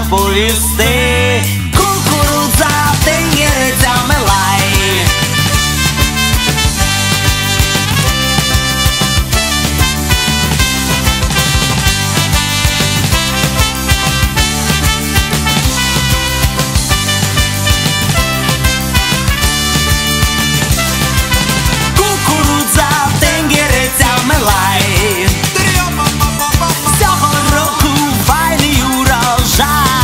розповісти. Кукурудза, тенєриця, милай. Кукурудза, тенєриця, милай. Всього року файний урожай.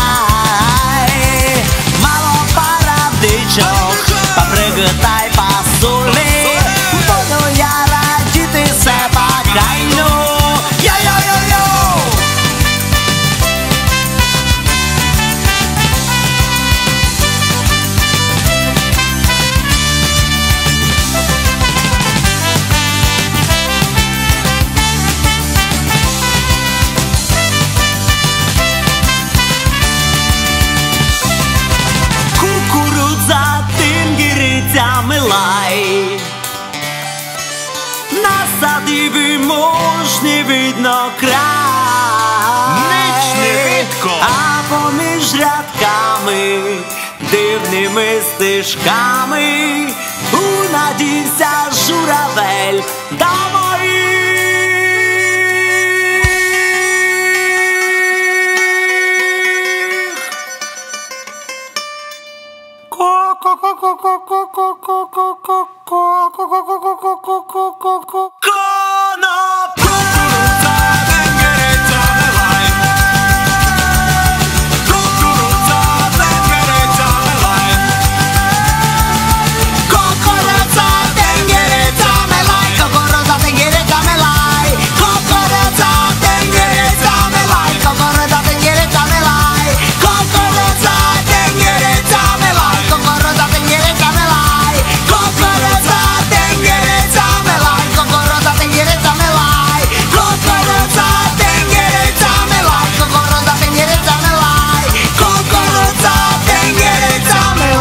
Мало парадичок, паприки та й пасулі. Буду я радіти себе кайну. Йо-йо-йо-йо! Кукурудза, тингіриця, милай. На садибі мож не видно край. Ніч не видко. А поміж рядками, дивними стежками, унадівся журавель до моїх.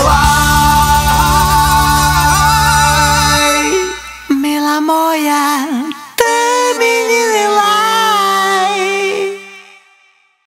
Мила моя.